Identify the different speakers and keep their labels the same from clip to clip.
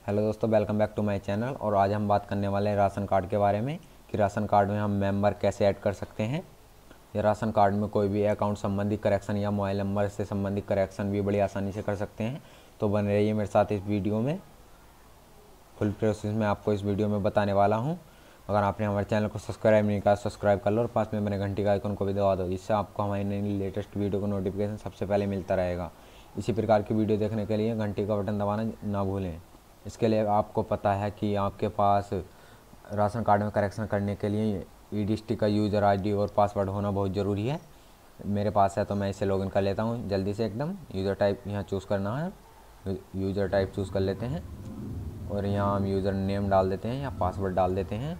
Speaker 1: Hello दोस्तों, welcome back to my channel. और आज हम बात करने वाले हैं राशन कार्ड के बारे में कि राशन कार्ड में हम मेंबर कैसे ऐड कर सकते हैं। या राशन कार्ड में कोई भी अकाउंट संबंधी करेक्शन या मोबाइल नंबर से संबंधित करेक्शन भी बड़ी आसानी से कर सकते हैं। तो बने रहिए मेरे साथ इस वीडियो में। फुल प्रोसेस में आपको इस वीडियो में बताने वाला हूँ। अगर आपने हमारे चैनल को सब्सक्राइब नहीं किया सब्सक्राइब कर लो और पास में बने घंटी का आइकन को भी दबा दो, जिससे आपको हमारी नई लेटेस्ट वीडियो का नोटिफिकेशन सबसे पहले मिलता रहेगा। इसी प्रकार की वीडियो देखने के लिए घंटी का बटन दबाना ना भूलें। इसके लिए आपको पता है कि आपके पास राशन कार्ड में करेक्शन करने के लिए ईडीएसटी का यूज़र आईडी और पासवर्ड होना बहुत ज़रूरी है। मेरे पास है तो मैं इसे लॉगिन कर लेता हूँ जल्दी से एकदम। यूज़र टाइप यहाँ चूज़ करना है, यूज़र टाइप चूज़ कर लेते हैं और यहाँ हम यूज़र नेम डाल देते हैं या पासवर्ड डाल देते हैं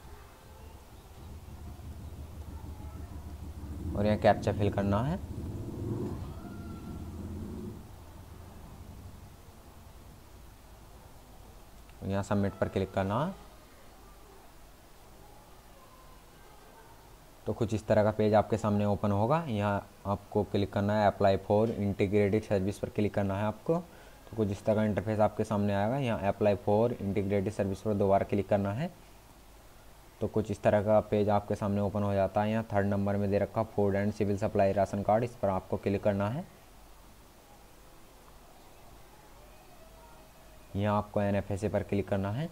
Speaker 1: और यहाँ कैप्चा फिल करना है। यहाँ सबमिट पर क्लिक करना है। तो कुछ इस तरह का पेज आपके सामने ओपन होगा। यहाँ आपको क्लिक करना है अप्लाई फॉर इंटीग्रेटेड सर्विस पर क्लिक करना है आपको। तो कुछ इस तरह का इंटरफेस आपके सामने आएगा। यहाँ अप्लाई फॉर इंटीग्रेटेड सर्विस पर दोबारा क्लिक करना है। तो कुछ इस तरह का पेज आपके सामने ओपन हो जाता है। यहाँ 3rd नंबर में दे रखा food and civil supply ration card, इस पर आपको क्लिक करना है। यहाँ आपको NFSA पर क्लिक करना है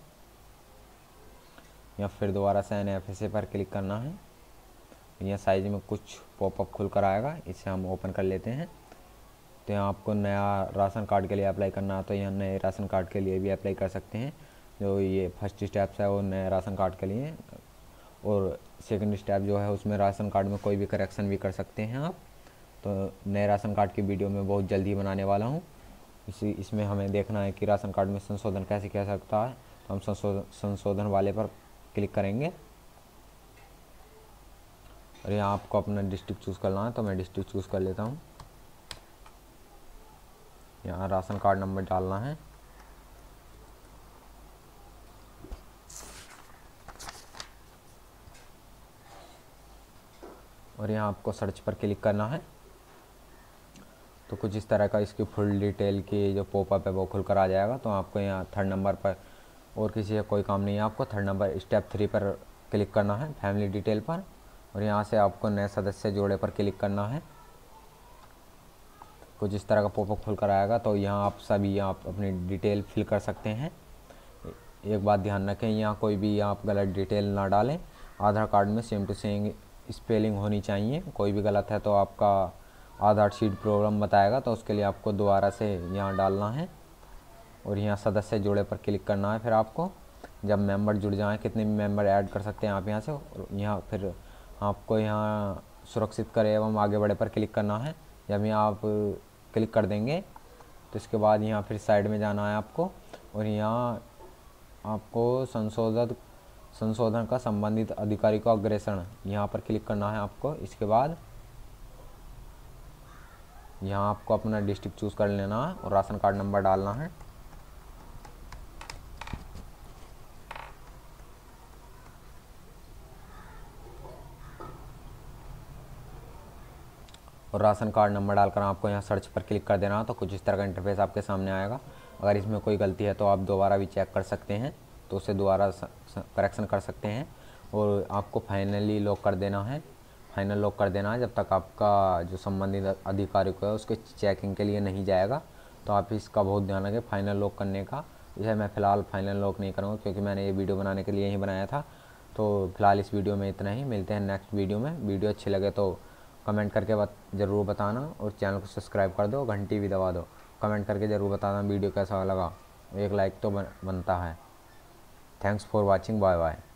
Speaker 1: या फिर दोबारा से NFSA पर क्लिक करना है। यहाँ साइज में कुछ पॉपअप खुल कर आएगा, इसे हम ओपन कर लेते हैं। तो यहाँ आपको नया राशन कार्ड के लिए अप्लाई करना है, तो यहाँ नए राशन कार्ड के लिए भी अप्लाई कर सकते हैं। जो ये फर्स्ट स्टेप्स है वो नए राशन कार्ड के लिए, और सेकंड स्टेप जो है उसमें राशन कार्ड में कोई भी करेक्शन भी कर सकते हैं आप। तो नए राशन कार्ड की वीडियो मैं बहुत जल्दी बनाने वाला हूँ। इसमें हमें देखना है कि राशन कार्ड में संशोधन कैसे किया सकता है। तो हम संशोधन वाले पर क्लिक करेंगे और यहाँ आपको अपना डिस्ट्रिक्ट चूज़ करना है। तो मैं डिस्ट्रिक्ट चूज़ कर लेता हूँ। यहाँ राशन कार्ड नंबर डालना है और यहाँ आपको सर्च पर क्लिक करना है। तो कुछ इस तरह का इसकी फुल डिटेल की जो पॉपअप है वो खुल कर आ जाएगा। तो आपको यहाँ 3rd नंबर पर, और किसी का कोई काम नहीं है, आपको 3rd नंबर स्टेप 3 पर क्लिक करना है, फैमिली डिटेल पर। और यहाँ से आपको नए सदस्य जोड़े पर क्लिक करना है। कुछ इस तरह का पॉपअप खुल कर आएगा। तो यहाँ आप सभी आप अपनी डिटेल फिल कर सकते हैं। एक बात ध्यान रखें, यहाँ कोई भी आप गलत डिटेल ना डालें। आधार कार्ड में सेम टू सेम स्पेलिंग होनी चाहिए। कोई भी गलत है तो आपका आधार शीट प्रॉब्लम बताएगा, तो उसके लिए आपको दोबारा से यहाँ डालना है और यहाँ सदस्य जोड़े पर क्लिक करना है। फिर आपको जब मेंबर जुड़ जाएं, कितने भी मेंबर ऐड कर सकते हैं आप यहाँ से। और यहाँ फिर आपको यहाँ सुरक्षित करें एवं आगे बढ़े पर क्लिक करना है। जब यहाँ आप क्लिक कर देंगे तो इसके बाद यहाँ फिर साइड में जाना है आपको और यहाँ आपको संशोधन का संबंधित अधिकारी को अग्रेषण यहाँ पर क्लिक करना है आपको। इसके बाद यहाँ आपको अपना डिस्ट्रिक्ट चूज़ कर लेना है और राशन कार्ड नंबर डालना है। और राशन कार्ड नंबर डालकर आपको यहाँ सर्च पर क्लिक कर देना है। तो कुछ इस तरह का इंटरफेस आपके सामने आएगा। अगर इसमें कोई गलती है तो आप दोबारा भी चेक कर सकते हैं, तो उसे दोबारा करेक्शन कर सकते हैं। और आपको फाइनली लॉक कर देना है, फाइनल लॉक कर देना है जब तक आपका जो संबंधित अधिकारी को है उसके चेकिंग के लिए नहीं जाएगा। तो आप इसका बहुत ध्यान रखें फाइनल लॉक करने का। इसे मैं फ़िलहाल फाइनल लॉक नहीं करूँगा क्योंकि मैंने ये वीडियो बनाने के लिए ही बनाया था। तो फिलहाल इस वीडियो में इतना ही, मिलते हैं नेक्स्ट वीडियो में। वीडियो अच्छी लगे तो कमेंट करके ज़रूर बताना और चैनल को सब्सक्राइब कर दो, घंटी भी दबा दो। कमेंट करके ज़रूर बताना वीडियो कैसा लगा, एक लाइक तो बनता है। Thanks for watching, bye bye.